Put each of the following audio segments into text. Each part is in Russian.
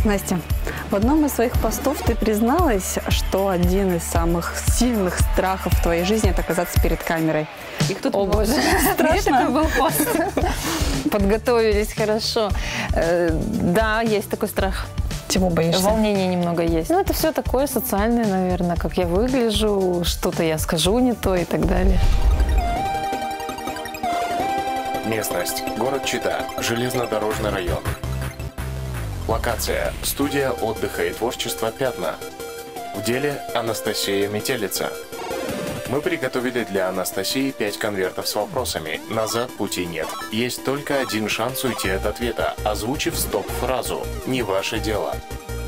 Настя, в одном из своих постов ты призналась, что один из самых сильных страхов в твоей жизни – это оказаться перед камерой. И кто О, боже, страшно был пост. Подготовились хорошо. Да, есть такой страх. Чего боишься? Волнение немного есть. Ну, это все такое социальное, наверное, как я выгляжу, что-то я скажу не то и так далее. Местность. Город Чита. Железнодорожный район. Локация. Студия отдыха и творчества «Пятна». В деле Анастасия Метелица. Мы приготовили для Анастасии 5 конвертов с вопросами. Назад пути нет. Есть только один шанс уйти от ответа, озвучив стоп-фразу «Не ваше дело».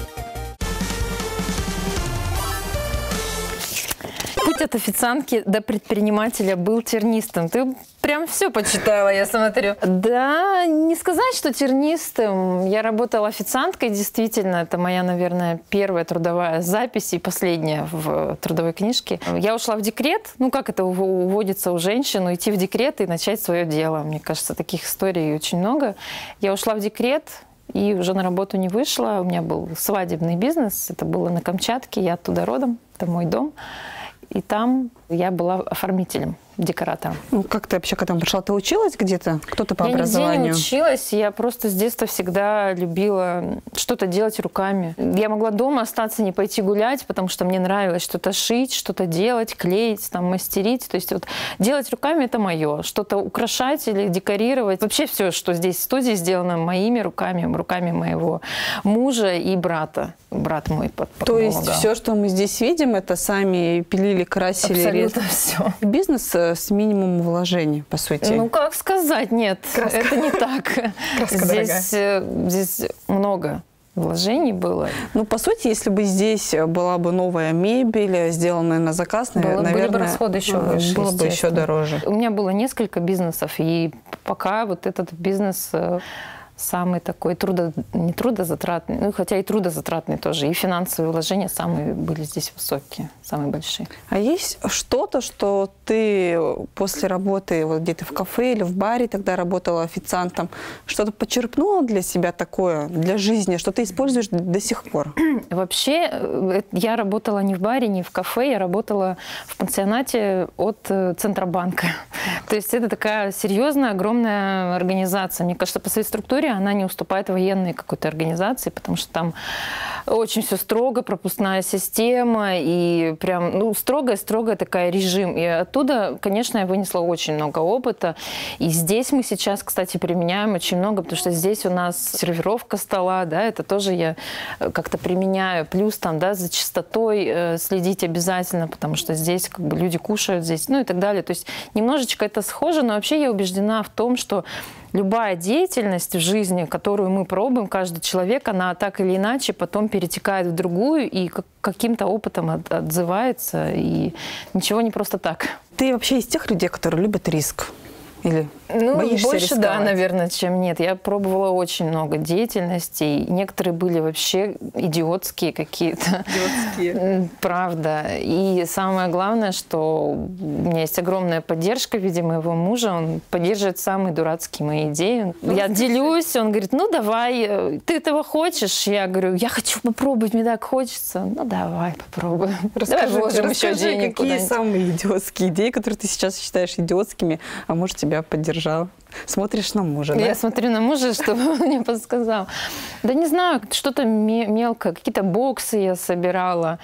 Путь от официантки до предпринимателя был тернистым. Ты прям все почитала, я смотрю. Да, не сказать, что тернистым. Я работала официанткой, действительно. Это моя, наверное, первая трудовая запись и последняя в трудовой книжке. Я ушла в декрет. Ну, как это уводится у женщин, уйти в декрет и начать свое дело. Мне кажется, таких историй очень много. Я ушла в декрет и уже на работу не вышла. У меня был свадебный бизнес. Это было на Камчатке. Я оттуда родом. Это мой дом. И там я была оформителем, декоратором. Ну, как ты вообще к этому пришла? Ты училась где-то? Кто-то по образованию? Я нигде не училась. Я просто с детства всегда любила что-то делать руками. Я могла дома остаться, не пойти гулять, потому что мне нравилось что-то шить, что-то делать, клеить, там, мастерить. То есть вот делать руками – это мое. Что-то украшать или декорировать. Вообще все, что здесь в студии, сделано моими руками, руками моего мужа и брата. Брат мой То есть все, что мы здесь видим, это сами пилили, красили? Абсолютно все. Бизнес с минимумом вложений, по сути. Ну, как сказать, нет, Краска. это не так. Здесь много вложений было. Ну, по сути, если бы здесь была бы новая мебель, сделанная на заказ, наверное, были бы расходы еще выше, было бы еще дороже. У меня было несколько бизнесов, и пока вот этот бизнес самый такой не трудозатратный, ну, хотя и трудозатратный тоже, и финансовые вложения самые были здесь высокие, самые большие. А есть что-то, что ты после работы вот где-то в кафе или в баре тогда работала официантом, что-то почерпнула для себя такое, для жизни, что ты используешь до сих пор? Вообще, я работала не в баре, не в кафе, я работала в пансионате от Центробанка. То есть это такая серьезная, огромная организация. Мне кажется, по своей структуре она не уступает военной какой-то организации, потому что там очень все строго, пропускная система, и прям, ну, строгая такая режим. И оттуда, конечно, я вынесла очень много опыта. И здесь мы сейчас, кстати, применяем очень много, потому что здесь у нас сервировка стола, да, это тоже я как-то применяю. Плюс там, да, за чистотой следить обязательно, потому что здесь как бы люди кушают здесь, ну и так далее. То есть немножечко это схоже, но вообще я убеждена в том, что любая деятельность в жизни, которую мы пробуем, каждый человек, она так или иначе потом перетекает в другую и каким-то опытом отзывается, и ничего не просто так. Ты вообще из тех людей, которые любят риск? Или боишься больше, рисковать? Да, наверное, чем нет. Я пробовала очень много деятельностей. Некоторые были вообще идиотские какие-то. Идиотские. Правда. И самое главное, что у меня есть огромная поддержка в виде моего мужа. Он поддерживает самые дурацкие мои идеи. Я делюсь, он говорит, ну давай, ты этого хочешь? Я говорю, я хочу попробовать, мне так хочется. Ну давай, попробуем. Расскажи, еще денег какие самые идиотские идеи, которые ты сейчас считаешь идиотскими, а может тебя поддержал? Смотришь на мужа, да? Я смотрю на мужа, чтобы он мне подсказал. Да не знаю, что-то мелкое. Какие-то боксы я собирала.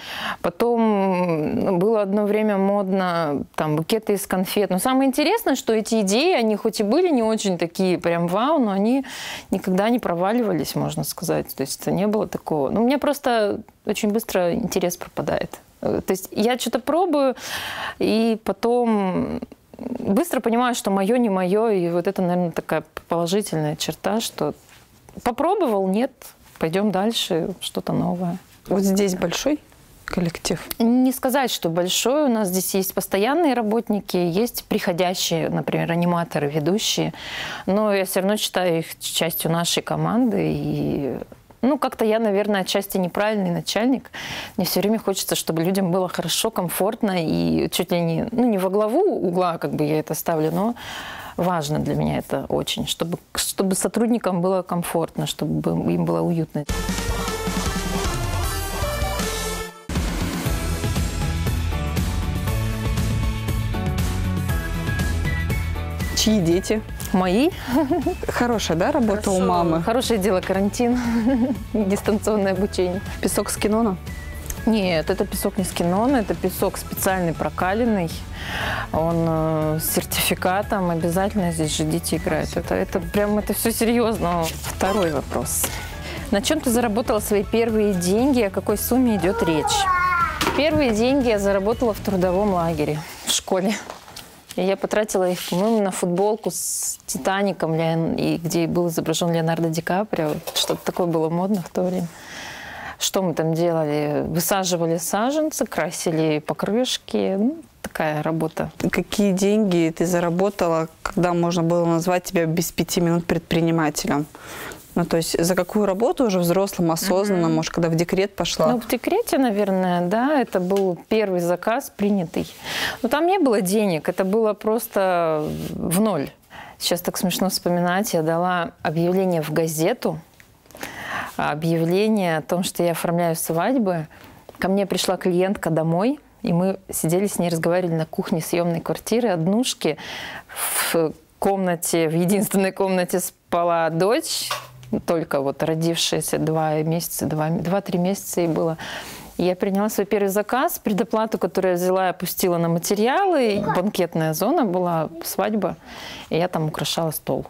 Потом было одно время модно там букеты из конфет. Но самое интересное, что эти идеи, они хоть и были не очень такие прям вау, но они никогда не проваливались, можно сказать. То есть не было такого. Ну, у меня просто очень быстро интерес пропадает. То есть я что-то пробую, и потом быстро понимаю, что мое не мое, и вот это, наверное, такая положительная черта, что попробовал, нет, пойдем дальше, что-то новое. Вот здесь большой коллектив? Не сказать, что большой. У нас здесь есть постоянные работники, есть приходящие, например, аниматоры, ведущие, но я все равно считаю их частью нашей команды, и ну, как-то я, наверное, отчасти неправильный начальник. Мне все время хочется, чтобы людям было хорошо, комфортно, и чуть ли не, ну, не во главу угла, как бы я это ставлю, но важно для меня это очень, чтобы сотрудникам было комфортно, чтобы им было уютно. Чьи дети? Мои. Хорошая, да, работа у мамы? Хорошее дело карантин, дистанционное обучение. Песок с Кинона? Нет, это песок не с Кинона, это песок специальный прокаленный. Он с сертификатом, обязательно здесь же дети играют. Это прям, это все серьезно. Второй вопрос. На чем ты заработала свои первые деньги, о какой сумме идет речь? Первые деньги я заработала в трудовом лагере в школе. И я потратила их, по-моему, на футболку с «Титаником», где был изображен Леонардо Ди Каприо. Что-то такое было модно в то время. Что мы там делали? Высаживали саженцы, красили покрышки. Ну, такая работа. Какие деньги ты заработала, когда можно было назвать тебя без 5 минут предпринимателем? Ну, то есть за какую работу уже взрослым, осознанно, может, когда в декрет пошла? Ну, в декрете, наверное, да, это был первый заказ принятый. Но там не было денег, это было просто в ноль. Сейчас так смешно вспоминать. Я дала объявление в газету, объявление о том, что я оформляю свадьбы. Ко мне пришла клиентка домой, и мы сидели с ней, разговаривали на кухне съемной квартиры, однушки. В комнате, в единственной комнате спала дочь, только вот родившаяся 2-3 месяца ей было. И я приняла свой первый заказ, предоплату, которую я взяла, опустила на материалы. Банкетная зона была, свадьба, и я там украшала стол.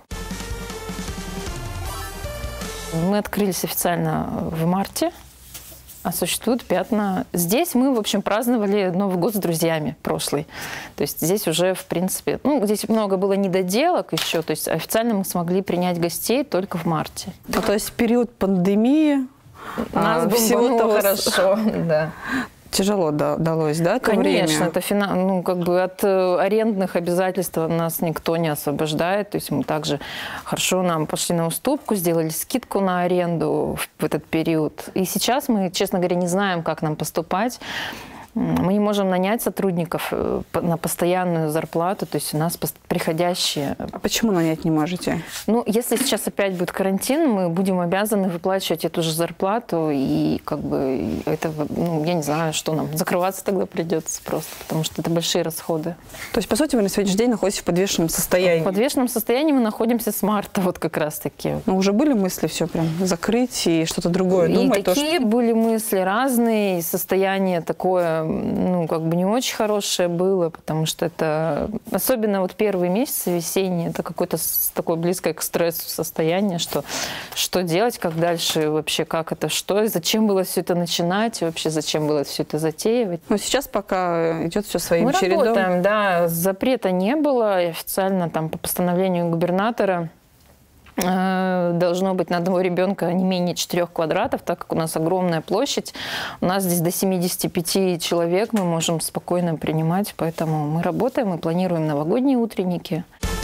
Мы открылись официально в марте, а существуют пятна. Здесь мы, в общем, праздновали Новый год с друзьями прошлый. То есть здесь уже, в принципе, ну, здесь много было недоделок еще. То есть официально мы смогли принять гостей только в марте. Ну, то есть в период пандемии нас всего того хорошо, да. Тяжело далось, да, то Конечно, время? это ну, как бы от арендных обязательств нас никто не освобождает. То есть мы также хорошо нам пошли на уступку, сделали скидку на аренду в этот период. И сейчас мы, честно говоря, не знаем, как нам поступать. Мы не можем нанять сотрудников на постоянную зарплату, то есть у нас приходящие. А почему нанять не можете? Ну, если сейчас опять будет карантин, мы будем обязаны выплачивать эту же зарплату, и как бы это, ну, я не знаю, что нам, закрываться тогда придется просто, потому что это большие расходы. То есть, по сути, вы на сегодняшний день находитесь в подвешенном состоянии? В подвешенном состоянии мы находимся с марта, вот как раз-таки. Но уже были мысли все прям закрыть и что-то другое думать? И такие были мысли разные, состояние такое, ну, как бы не очень хорошее было, потому что это, особенно вот первые месяцы весенние, это какое-то такое близкое к стрессу состояние, что делать, как дальше, вообще, как это, что, зачем было все это начинать, и вообще, зачем было все это затеивать. Но сейчас пока идет все своим чередом. Мы работаем, да, запрета не было, и официально там по постановлению губернатора должно быть на одного ребенка не менее 4 квадратов, так как у нас огромная площадь. У нас здесь до 75 человек мы можем спокойно принимать, поэтому мы работаем и планируем новогодние утренники.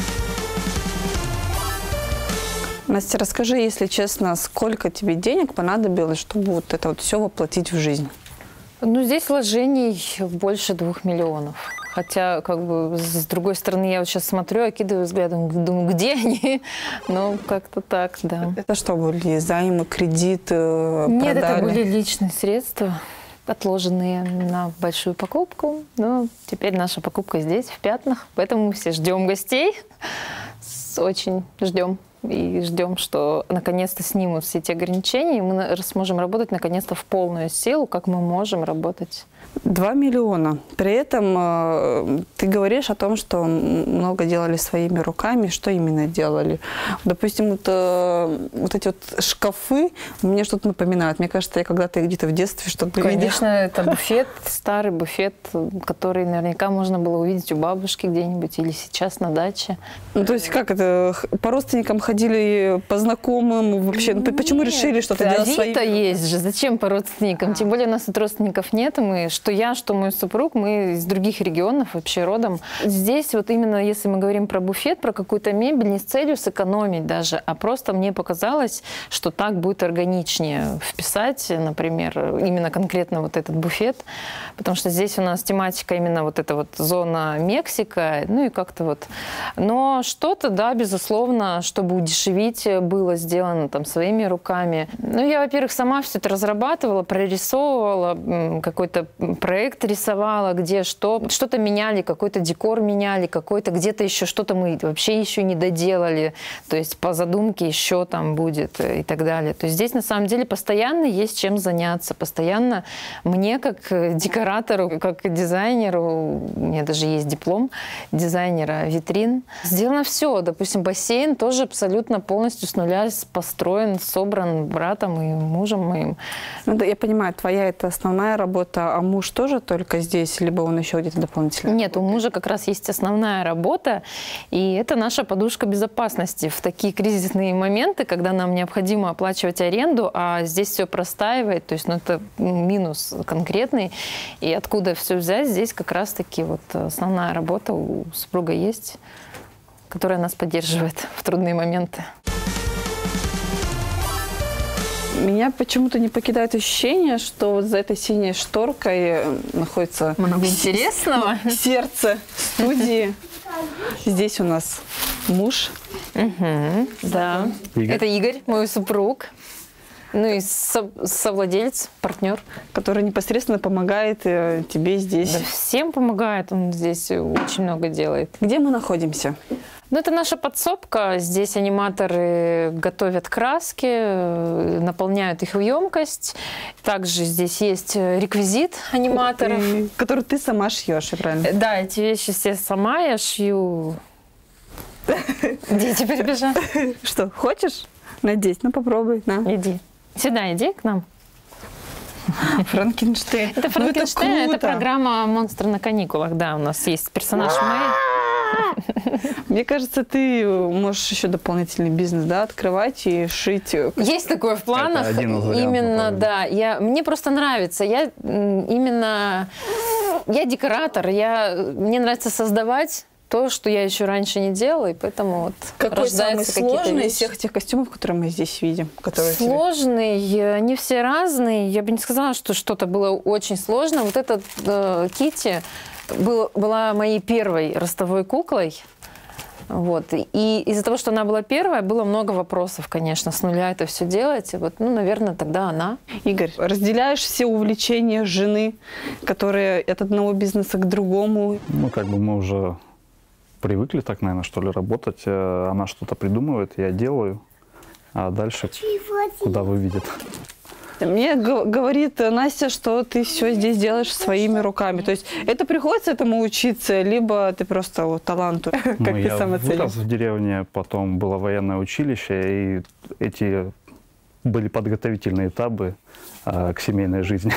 Настя, расскажи, если честно, сколько тебе денег понадобилось, чтобы вот это вот все воплотить в жизнь? Ну, здесь вложений больше 2 миллионов. Хотя, как бы, с другой стороны, я вот сейчас смотрю, окидываю взглядом, думаю, где они? Ну, как-то так, да. Это что были? Займы, кредиты, Нет, продали? это были личные средства, отложенные на большую покупку. Но теперь наша покупка здесь, в Пятнах. Поэтому мы все ждем гостей. Очень ждем. И ждем, что наконец-то снимут все эти ограничения, и мы сможем работать наконец-то в полную силу, как мы можем работать. 2 миллиона. При этом ты говоришь о том, что много делали своими руками. Что именно делали? Допустим, вот эти вот шкафы мне что-то напоминают. Мне кажется, я когда-то где-то в детстве что-то видела. Конечно, это буфет, старый буфет, который наверняка можно было увидеть у бабушки где-нибудь или сейчас на даче. Ну, то есть как это? По родственникам ходили, по знакомым? Вообще, ну, почему решили что-то делать своим? Авито есть же. Зачем по родственникам? Тем более у нас тут родственников нет. Мы, что я, что мой супруг, мы из других регионов вообще родом. Здесь вот именно, если мы говорим про буфет, про какую-то мебель, не с целью сэкономить даже, а просто мне показалось, что так будет органичнее вписать, например, именно конкретно вот этот буфет, потому что здесь у нас тематика именно вот эта вот зона Мексика, ну и как-то вот. Но что-то, да, безусловно, чтобы удешевить было сделано там своими руками. Ну, я, во-первых, сама все это разрабатывала, прорисовывала, какой-то проект рисовала, где что-то меняли, какой-то декор меняли, какой-то где-то еще что-то мы вообще еще не доделали, то есть по задумке еще там будет и так далее. То есть здесь на самом деле постоянно есть чем заняться, постоянно мне как декоратору, как дизайнеру, у меня даже есть диплом дизайнера витрин, сделано все. Допустим, бассейн тоже абсолютно полностью с нуля построен, собран братом и мужем моим. Ну, да, я понимаю, твоя это основная работа, а муж тоже только здесь, либо он еще где-то дополнительно? Нет, у мужа как раз есть основная работа, и это наша подушка безопасности в такие кризисные моменты, когда нам необходимо оплачивать аренду, а здесь все простаивает, то есть это минус конкретный, и откуда все взять, здесь как раз-таки вот основная работа у супруга есть, которая нас поддерживает в трудные моменты. Меня почему-то не покидает ощущение, что вот за этой синей шторкой находится много интересного. Сердце студии. Здесь у нас муж. Да. Игорь. Это Игорь, мой супруг. Ну и совладелец, партнер. Который непосредственно помогает тебе здесь. Да, всем помогает, он здесь очень много делает. Где мы находимся? Ну, это наша подсобка. Здесь аниматоры готовят краски, наполняют их в емкость. Также здесь есть реквизит аниматоров. Который ты сама шьешь, правильно? Да, эти вещи все сама я шью. Дети прибежат. Что, хочешь надеть? Ну, попробуй. На. Иди. Сюда иди к нам. Франкенштейн. Это Франкенштейн, Ну, это программа «Монстры на каникулах». Да, у нас есть персонаж Мэй. Мне кажется, ты можешь еще дополнительный бизнес, да, открывать и шить. Есть такое в планах. Это один из вариантов, именно, да. Мне просто нравится. Я декоратор. Мне нравится создавать то, что я еще раньше не делала, и поэтому вот Какой самый рождаются какие-то сложный из вещи. всех этих костюмов, которые мы здесь видим? Которые Сложный, они все разные. Я бы не сказала, что что-то было очень сложно. Вот этот Китти была моей первой ростовой куклой. Вот. И из-за того, что она была первая, было много вопросов, конечно, с нуля это все делать. И вот, наверное, тогда она. Игорь, разделяешь все увлечения жены, которые от одного бизнеса к другому? Ну, мы уже привыкли так, наверное, что ли, работать. Она что-то придумывает, я делаю, а дальше куда выведет. Мне говорит Настя, что ты все здесь делаешь своими руками. То есть это приходится этому учиться, либо ты просто таланту, как ты сам оценил? Я вырос в деревне, потом было военное училище, и эти были подготовительные этапы к семейной жизни,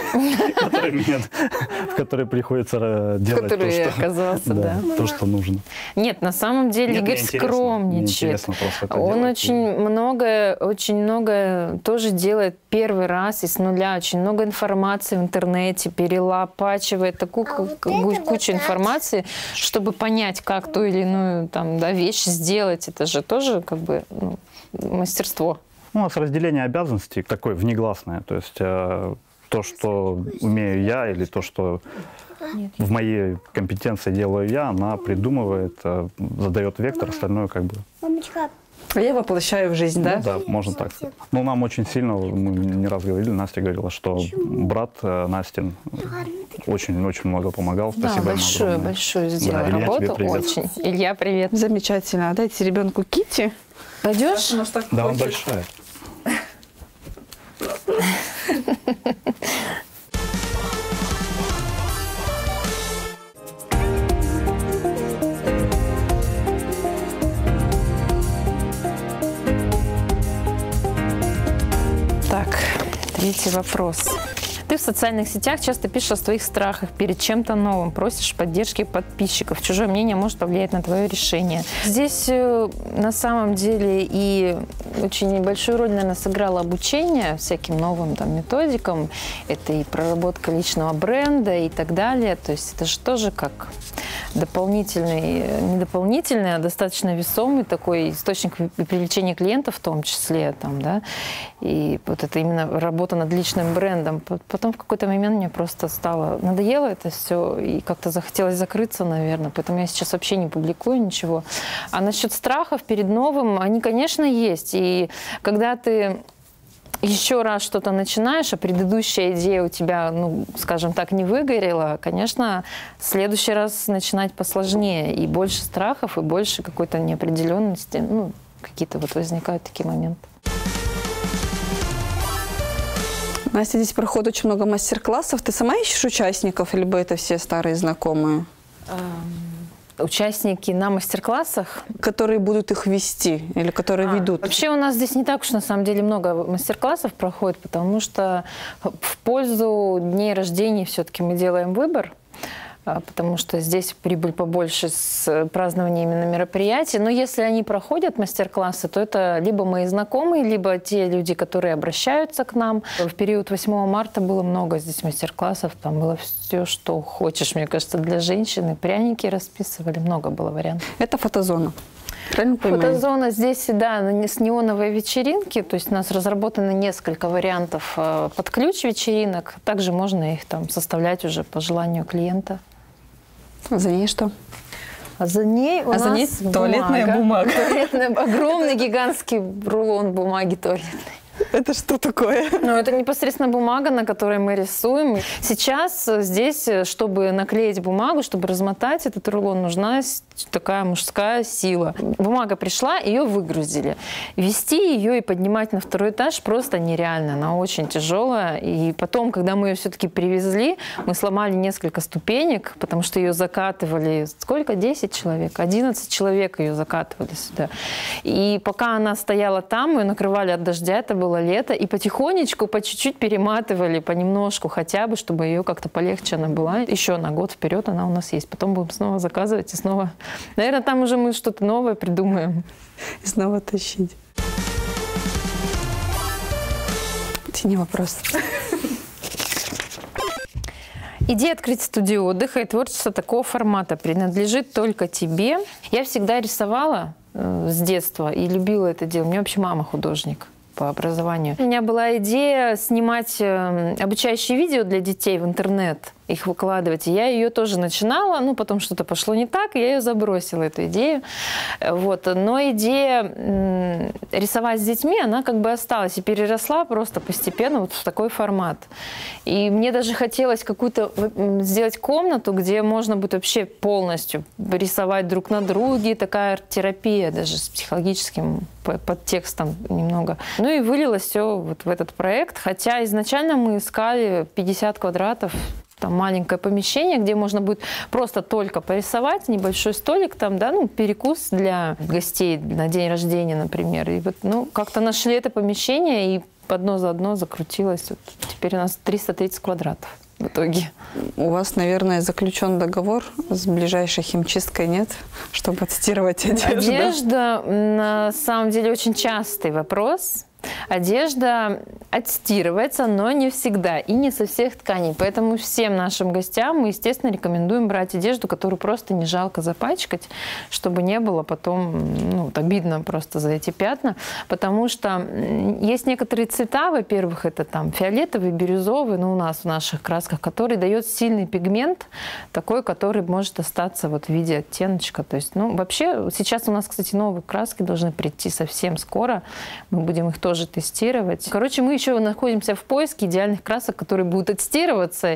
в которой приходится делать то, что нужно. Нет, на самом деле Игорь скромничает. Он очень много тоже делает первый раз и с нуля. Очень много информации в интернете, перелопачивает такую кучу информации, чтобы понять, как ту или иную вещь сделать. Это же тоже мастерство. У нас разделение обязанностей такое внегласное. То есть то, что умею я, или то, что в моей компетенции делаю я, она придумывает, задает вектор, остальное А я воплощаю в жизнь, да? Ну, да, можно так сказать. Но нам очень сильно, мы не раз говорили, Настя говорила, что брат Настин очень-очень много помогал. Спасибо ему большую сделал работу. Очень. Илья, привет. Замечательно. Дайте ребенку Китти. Пойдешь? Да, он большая. Так, третий вопрос. Ты в социальных сетях часто пишешь о своих страхах перед чем-то новым, просишь поддержки подписчиков. Чужое мнение может повлиять на твое решение. Здесь на самом деле и очень небольшую роль, наверное, сыграло обучение всяким новым методикам. Это и проработка личного бренда и так далее. То есть это же тоже как дополнительный, не дополнительный, а достаточно весомый такой источник привлечения клиентов в том числе. Там, да? И вот это именно работа над личным брендом. Потом в какой-то момент мне просто стало надоело это все, и как-то захотелось закрыться, наверное. Поэтому я сейчас вообще не публикую ничего. А насчет страхов перед новым, они, конечно, есть. И когда ты еще раз что-то начинаешь, а предыдущая идея у тебя, ну, скажем так, не выгорела, конечно, в следующий раз начинать посложнее. И больше страхов, и больше какой-то неопределенности. Ну, какие-то вот возникают такие моменты. Настя, здесь проходит очень много мастер-классов. Ты сама ищешь участников, либо это все старые знакомые? Участники на мастер-классах, которые будут их вести или которые ведут? Вообще у нас здесь не так уж на самом деле много мастер-классов проходит, потому что в пользу дней рождения все-таки мы делаем выбор, потому что здесь прибыль побольше с празднованием именно мероприятий. Но если они проходят мастер-классы, то это либо мои знакомые, либо те люди, которые обращаются к нам. В период 8 марта было много здесь мастер-классов. Там было все, что хочешь, мне кажется, для женщины. Пряники расписывали, много было вариантов. Это фотозона. Правильно понимаю? Фотозона здесь, да, с неоновой вечеринки. То есть у нас разработано несколько вариантов под ключ вечеринок. Также можно их там составлять уже по желанию клиента. А за ней что? А за ней у нас туалетная бумага. Огромный гигантский рулон бумаги туалетной. Это что такое? Ну, это непосредственно бумага, на которой мы рисуем. Сейчас здесь, чтобы наклеить бумагу, чтобы размотать этот рулон, нужна такая мужская сила. Бумага пришла, ее выгрузили. Вести ее и поднимать на второй этаж просто нереально. Она очень тяжелая. И потом, когда мы ее все-таки привезли, мы сломали несколько ступенек, потому что ее закатывали. Сколько? 10 человек? 11 человек ее закатывали сюда. И пока она стояла там, ее накрывали от дождя, это было лето, и потихонечку, по чуть-чуть перематывали, понемножку хотя бы, чтобы ее как-то полегче она была. Еще на год вперед она у нас есть. Потом будем снова заказывать и снова... Наверное, там уже мы что-то новое придумаем. И снова тащить. Тяни вопрос. Идея открыть студию отдыха и творчество такого формата принадлежит только тебе. Я всегда рисовала с детства и любила это дело. У меня вообще мама художник по образованию. У меня была идея снимать обучающие видео для детей в интернет, их выкладывать. И я ее тоже начинала, но потом что-то пошло не так, и я ее забросила, эту идею. Вот. Но идея рисовать с детьми, она как бы осталась и переросла просто постепенно вот в такой формат. И мне даже хотелось какую-то сделать комнату, где можно будет вообще полностью рисовать друг на друге, такая арт-терапия даже с психологическим подтекстом немного. Ну и вылилось все вот в этот проект, хотя изначально мы искали 50 квадратов, там маленькое помещение, где можно будет просто только порисовать, небольшой столик, там, да, ну, перекус для гостей на день рождения, например. И вот, ну, как-то нашли это помещение, и одно за одно закрутилось. Вот теперь у нас 330 квадратов в итоге. У вас, наверное, заключен договор с ближайшей химчисткой, нет? Чтобы отстирывать одежду. Одежда, на самом деле, очень частый вопрос. Одежда отстирывается, но не всегда и не со всех тканей. Поэтому всем нашим гостям мы, естественно, рекомендуем брать одежду, которую просто не жалко запачкать, чтобы не было потом, ну, обидно просто за эти пятна. Потому что есть некоторые цвета, во-первых, это там фиолетовый, бирюзовый, ну, у нас в наших красках, который дает сильный пигмент, такой, который может остаться вот в виде оттеночка. То есть, ну, вообще, сейчас у нас, кстати, новые краски должны прийти совсем скоро. Мы будем их тоже тестировать. Короче, мы еще находимся в поиске идеальных красок, которые будут отстирываться,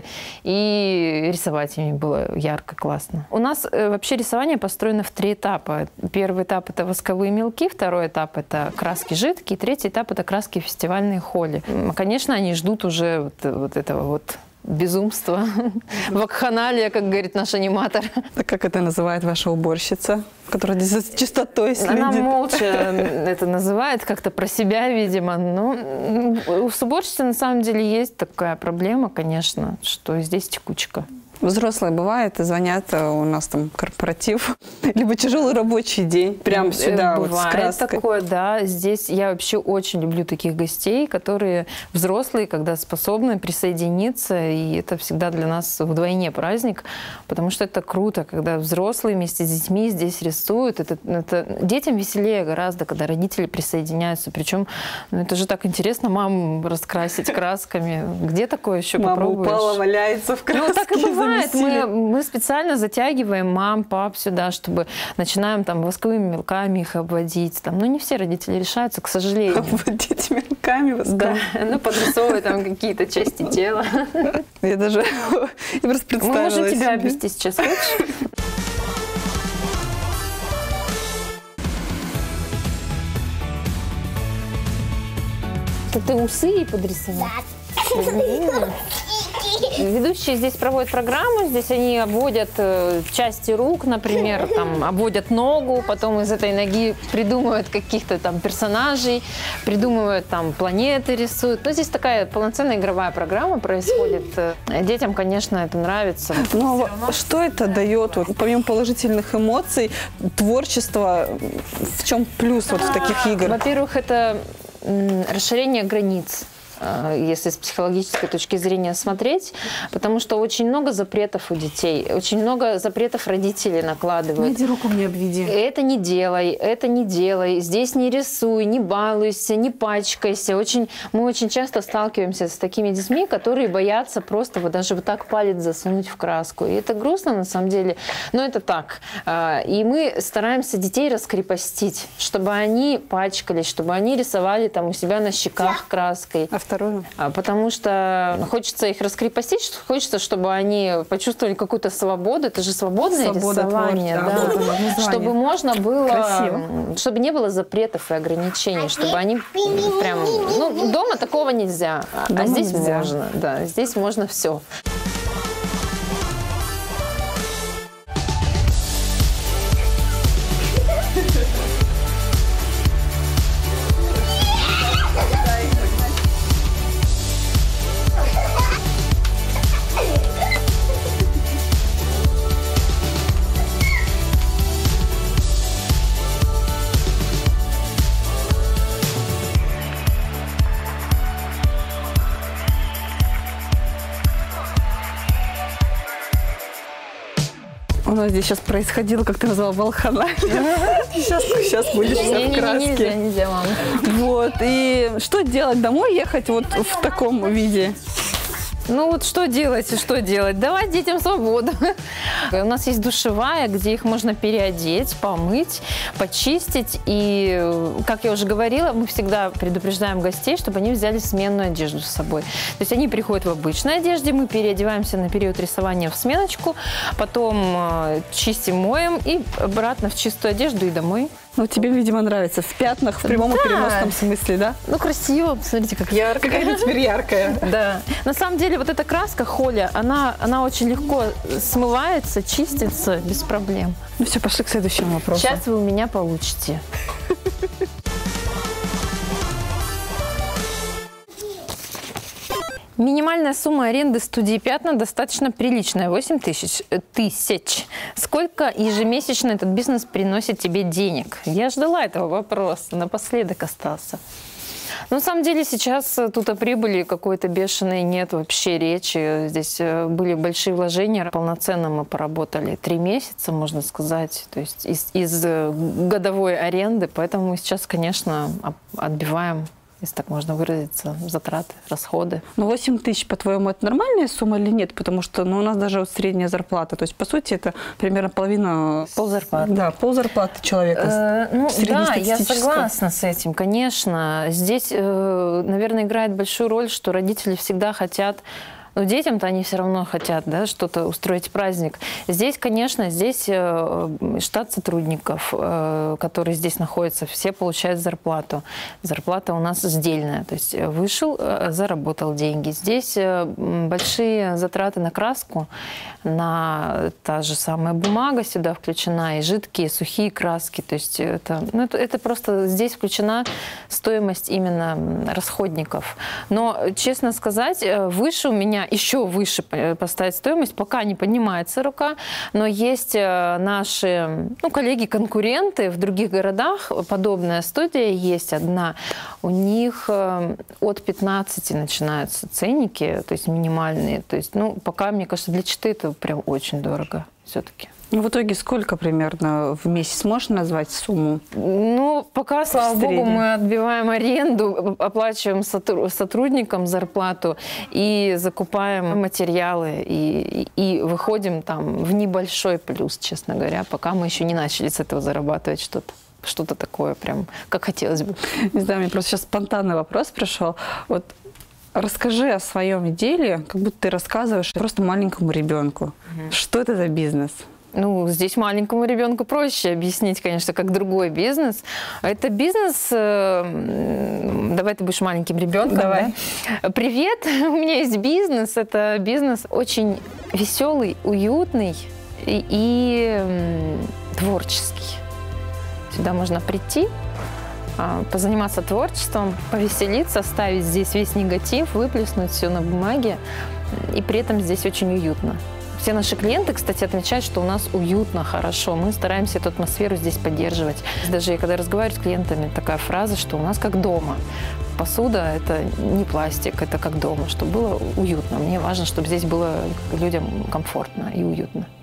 и рисовать ими было ярко, классно. У нас вообще рисование построено в 3 этапа. Первый этап — это восковые мелки, второй этап — это краски жидкие, третий этап — это краски фестивальные холли. Конечно, они ждут уже вот этого вот безумства, вакханалия, как говорит наш аниматор. А как это называет ваша уборщица, которая за чистотой следит? Она молча это называет, как-то про себя, видимо. Но у уборщицы на самом деле есть такая проблема, конечно, что здесь текучка. Взрослые бывает и звонят, у нас там корпоратив, либо тяжелый рабочий день, прям сюда вот с краской. Такое, да. Здесь я вообще очень люблю таких гостей, которые взрослые, когда способны присоединиться, и это всегда для нас вдвойне праздник, потому что это круто, когда взрослые вместе с детьми здесь рисуют. Это детям веселее гораздо, когда родители присоединяются, причем это же так интересно маму раскрасить красками. Где такое еще попробуешь? Мама упала, валяется в краске. Ну, так и бывает. Мы специально затягиваем мам, пап сюда, чтобы начинаем там восковыми мелками их обводить. Там, ну, не все родители решаются, к сожалению. Обводить мелками восковыми? Да, ну, подрисовывать там какие-то части тела. Я даже просто представила. Мы можем тебя обвести сейчас, хочешь? Ты усы подрисовал? Ведущие здесь проводят программу, здесь они обводят части рук, например, там, обводят ногу, потом из этой ноги придумывают каких-то там персонажей, придумывают там планеты, рисуют. Ну, здесь такая полноценная игровая программа происходит. Детям, конечно, это нравится. Но что это дает, вот, помимо положительных эмоций, творчество, в чем плюс вот в таких играх? Во-первых, это расширение границ, если с психологической точки зрения смотреть, потому что очень много запретов у детей, очень много запретов родители накладывают. Иди руку мне обведи. Это не делай, здесь не рисуй, не балуйся, не пачкайся. Мы очень часто сталкиваемся с такими детьми, которые боятся просто вот даже вот так палец засунуть в краску. И это грустно на самом деле, но это так. И мы стараемся детей раскрепостить, чтобы они пачкались, чтобы они рисовали там у себя на щеках краской. Вторую? Потому что хочется их раскрепостить, хочется, чтобы они почувствовали какую-то свободу. Это же свободное рисование. Да. Чтобы можно было, красиво. Чтобы не было запретов и ограничений, чтобы они прям... Ну, дома такого нельзя, а здесь можно. Да, здесь можно все. У нас здесь сейчас происходило, как ты назвала, волхана. Сейчас будешь вся в краске. Нельзя, мама. Вот. И что делать? Домой ехать вот в таком виде? Ну вот что делать? Давать детям свободу. У нас есть душевая, где их можно переодеть, помыть, почистить. И, как я уже говорила, мы всегда предупреждаем гостей, чтобы они взяли сменную одежду с собой. То есть они приходят в обычной одежде, мы переодеваемся на период рисования в сменочку, потом чистим, моем и обратно в чистую одежду и домой. Ну, тебе, видимо, нравится. В пятнах, в прямом и переносном смысле, да? Ну, красиво. Посмотрите, как ярко. Какая теперь яркая. Да. На самом деле, вот эта краска Холя, она очень легко смывается, чистится без проблем. Ну все, пошли к следующему вопросу. Сейчас вы у меня получите. Минимальная сумма аренды студии «Пятна» достаточно приличная – 8 тысяч. Сколько ежемесячно этот бизнес приносит тебе денег? Я ждала этого вопроса, напоследок остался. Но на самом деле сейчас тут о прибыли какой-то бешеной нет вообще речи. Здесь были большие вложения. Полноценно мы поработали 3 месяца, можно сказать, то есть из годовой аренды. Поэтому мы сейчас, конечно, отбиваем, если так можно выразиться, затраты, расходы. Ну, 8 тысяч, по-твоему, это нормальная сумма или нет? Потому что у нас даже вот средняя зарплата. То есть, по сути, это примерно половина... Ползарплаты. Да, ползарплаты человека. Да, я согласна с этим, конечно. Здесь, наверное, играет большую роль, что родители всегда хотят... Но детям-то они все равно хотят, да, что-то устроить праздник. Здесь, конечно, штат сотрудников, которые здесь находятся, все получают зарплату. Зарплата у нас сдельная, то есть вышел, заработал деньги. Здесь большие затраты на краску, на та же самая бумага сюда включена, и жидкие, сухие краски. То есть это просто здесь включена стоимость именно расходников. Но, честно сказать, выше у меня еще выше поставить стоимость, пока не поднимается рука, но есть наши коллеги-конкуренты в других городах, подобная студия есть одна, у них от 15 начинаются ценники, то есть минимальные, то есть, пока, мне кажется, для Читы это прям очень дорого все-таки. В итоге сколько примерно в месяц? Можешь назвать сумму? Пока, слава богу, мы отбиваем аренду, оплачиваем сотрудникам зарплату и закупаем материалы, и выходим там в небольшой плюс, честно говоря, пока мы еще не начали с этого зарабатывать что-то такое прям, как хотелось бы. Не знаю, мне просто сейчас спонтанный вопрос пришел. Вот расскажи о своем деле, как будто ты рассказываешь просто маленькому ребенку. Что это за бизнес? Здесь маленькому ребенку проще объяснить, конечно, как другой бизнес. Это бизнес... Давай ты будешь маленьким ребенком. Давай. Да? Привет, у меня есть бизнес. Это бизнес очень веселый, уютный и творческий. Сюда можно прийти, позаниматься творчеством, повеселиться, оставить здесь весь негатив, выплеснуть все на бумаге. И при этом здесь очень уютно. Все наши клиенты, кстати, отмечают, что у нас уютно, хорошо. Мы стараемся эту атмосферу здесь поддерживать. Даже когда разговариваю с клиентами, такая фраза, что у нас как дома. Посуда – это не пластик, это как дома, чтобы было уютно. Мне важно, чтобы здесь было людям комфортно и уютно.